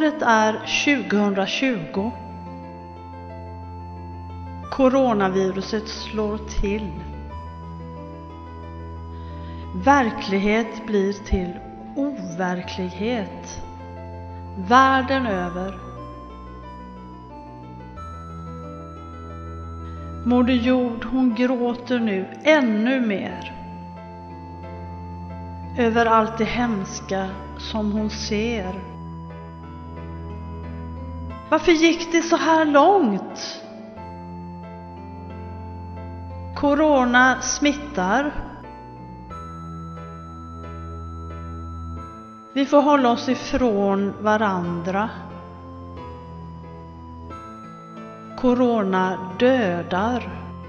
Året är 2020. Coronaviruset slår till. Verklighet blir till overklighet. Världen över. Moder Jord, hon gråter nu ännu mer över allt det hemska som hon ser. Varför gick det så här långt? Corona smittar. Vi får hålla oss ifrån varandra. Corona dödar.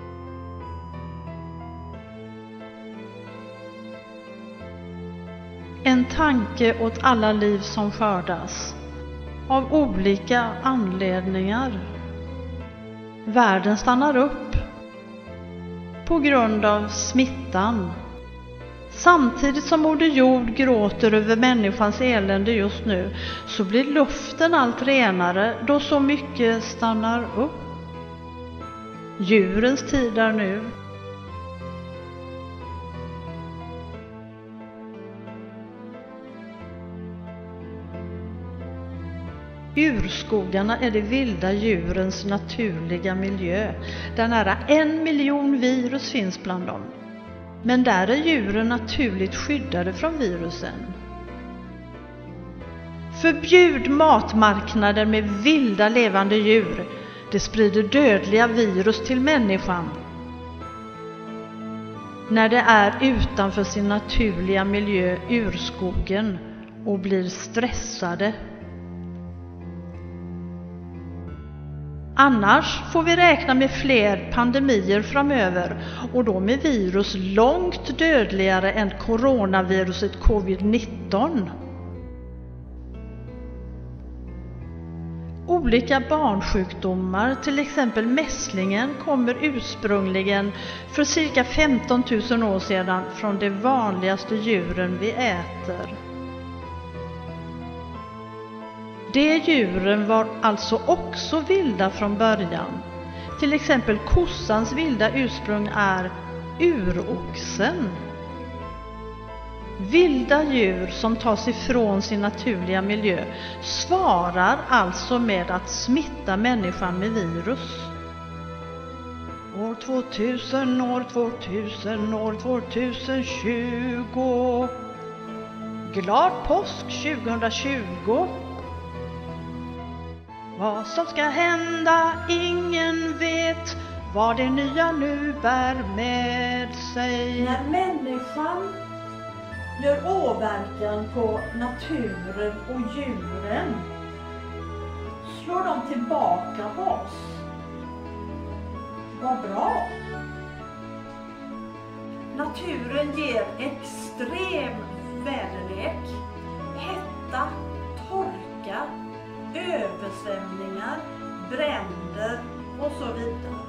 En tanke åt alla liv som skördas av olika anledningar. Världen stannar upp på grund av smittan. Samtidigt som Moder Jord gråter över människans elände just nu, så blir luften allt renare då så mycket stannar upp. Djurens tid är nu. Urskogarna är de vilda djurens naturliga miljö, där nära 1 miljon virus finns bland dem. Men där är djuren naturligt skyddade från virusen. Förbjud matmarknader med vilda levande djur. Det sprider dödliga virus till människan. När det är utanför sin naturliga miljö, urskogen, och blir stressade. Annars får vi räkna med fler pandemier framöver, och då med virus långt dödligare än coronaviruset covid-19. Olika barnsjukdomar, till exempel mässlingen, kommer ursprungligen för cirka 15 000 år sedan från de vanligaste djuren vi äter. De djuren var alltså också vilda från början. Till exempel kossans vilda ursprung är uroxen. Vilda djur som tas ifrån sin naturliga miljö svarar alltså med att smitta människan med virus. År 2000, år 2000, år 2020. Glad påsk 2020. Vad som ska hända, ingen vet, vad det nya nu bär med sig. När människan gör åverkan på naturen och djuren, slår de tillbaka på oss. Vad bra! Naturen ger extrem väderlek, hetta, torka, översvämningar, bränder och så vidare.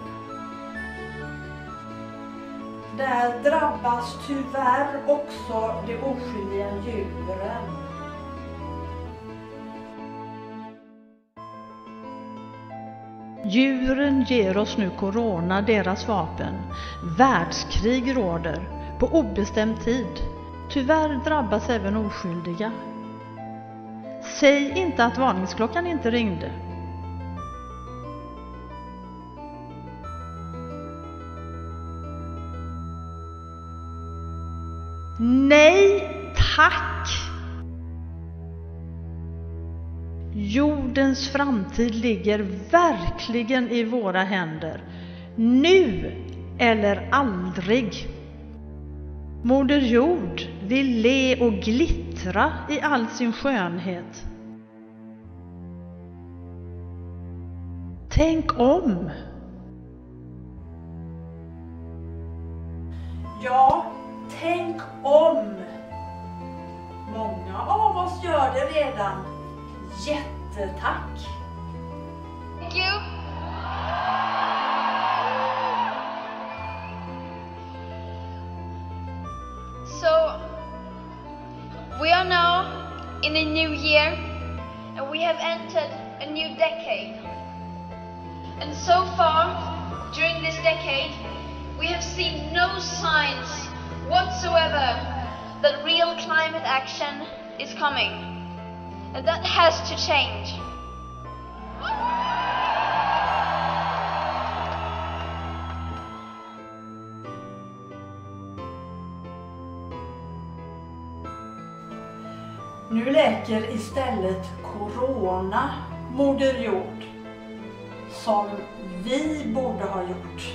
Där drabbas tyvärr också de oskyldiga djuren. Djuren ger oss nu corona, deras vapen. Världskrig råder på obestämd tid. Tyvärr drabbas även oskyldiga. Säg inte att varningsklockan inte ringde. Nej, tack! Jordens framtid ligger verkligen i våra händer. Nu eller aldrig. Moder Jord vill le och glittra i all sin skönhet. Tänk om! Ja, tänk om! Många av oss gör det redan. Jättetack! Thank you. So, we are now in a new year, and we have entered a new decade. And so far, during this decade, we have seen no signs whatsoever that real climate action is coming. And that has to change. Nu läker istället corona Moder Jord, som vi borde ha gjort.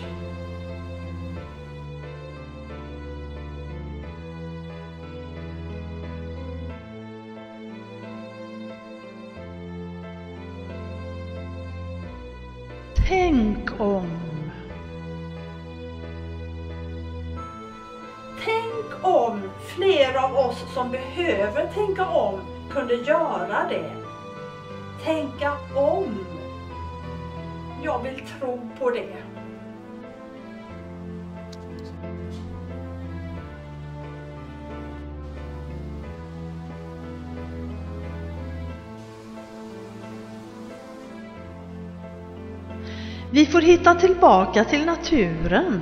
Tänk om. Tänk om fler av oss som behöver tänka om kunde göra det. Tänka om. Jag vill tro på det. Vi får hitta tillbaka till naturen.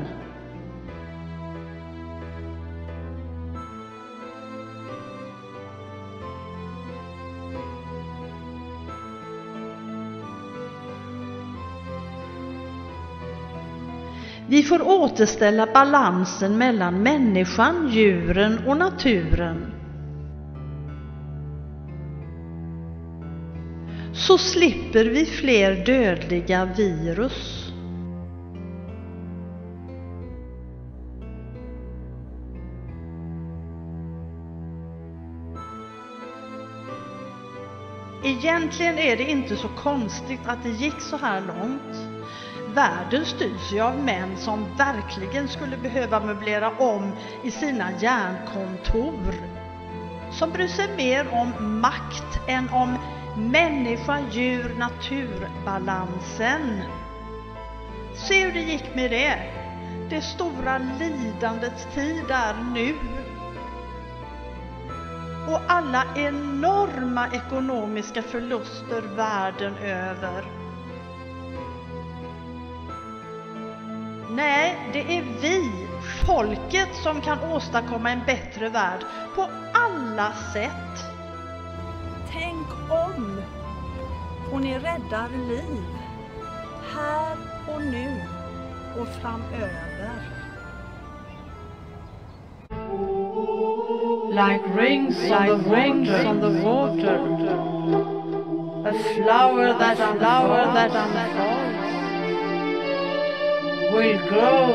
Vi får återställa balansen mellan människan, djuren och naturen. Så slipper vi fler dödliga virus. Egentligen är det inte så konstigt att det gick så här långt. Världen styrs ju av män som verkligen skulle behöva möblera om i sina järnkontor. Som bryr sig mer om makt än om människa-djur-naturbalansen. Se hur det gick med det. Det stora lidandets tid är nu. Och alla enorma ekonomiska förluster världen över. Nej, det är vi, folket, som kan åstadkomma en bättre värld på alla sätt. Tänk om. Och ni räddar liv. Här och nu och framöver. Like rings on the water. A flower that unfolds. Will grow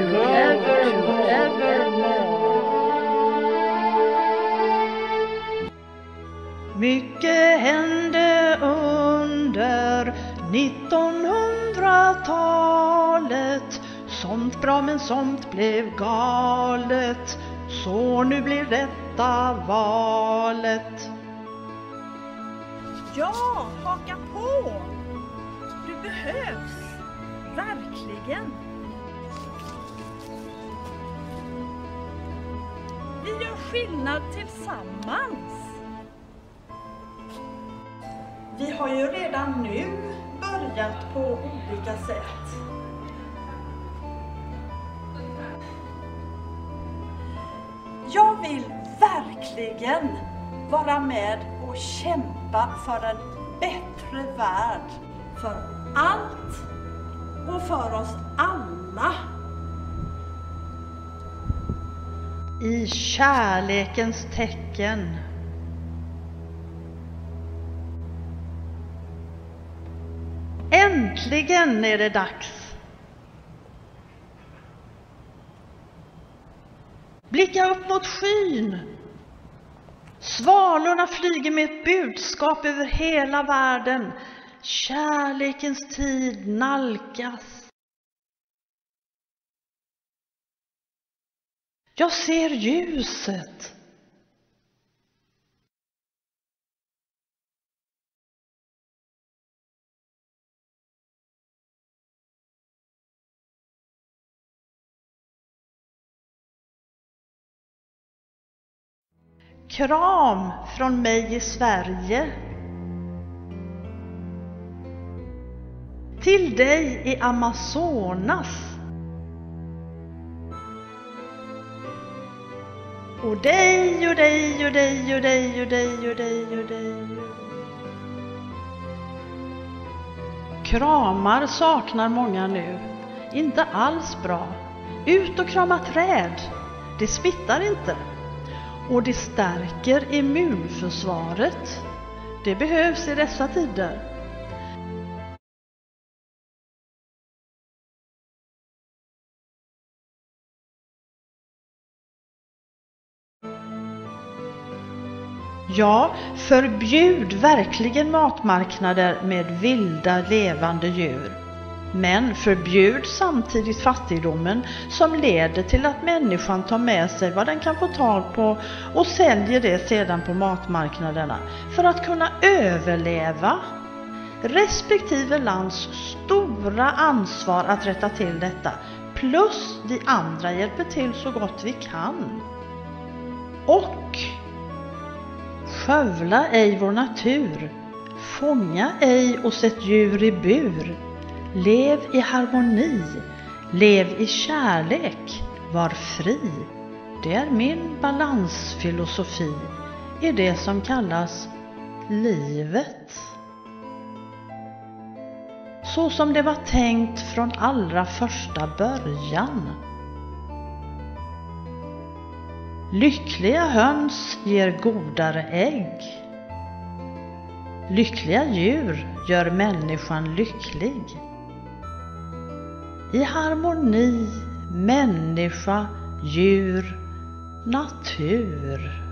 evermore. Mycket hände under 1900-talet. Somt bra men somt blev galet. Så nu blir detta valet. Ja, haka på! Du behövs. Verkligen. Vi gör skillnad tillsammans. Vi har ju redan nu börjat på olika sätt. Jag vill verkligen vara med och kämpa för en bättre värld. För allt och för oss alla. I kärlekens tecken. Äntligen är det dags. Blicka upp mot skyn. Svalorna flyger med ett budskap över hela världen. Kärlekens tid nalkas. Jag ser ljuset. Kram från mig i Sverige. till dig i Amazonas. Och dig och dig och dig och dig och dig och dig och dig. Kramar saknar många nu. Inte alls bra. Ut och krama träd. Det smittar inte. Och det stärker immunförsvaret. Det behövs i dessa tider. Ja, förbjud verkligen matmarknader med vilda levande djur. Men förbjud samtidigt fattigdomen som leder till att människan tar med sig vad den kan få tag på och säljer det sedan på matmarknaderna för att kunna överleva. Respektive lands stora ansvar att rätta till detta, plus vi andra hjälper till så gott vi kan. Och skövla ej vår natur, fånga ej och sätt djur i bur. Lev i harmoni, lev i kärlek, var fri. Det är min balansfilosofi i det som kallas livet. Så som det var tänkt från allra första början. Lyckliga höns ger godare ägg. Lyckliga djur gör människan lycklig. I harmoni, människa, djur, natur.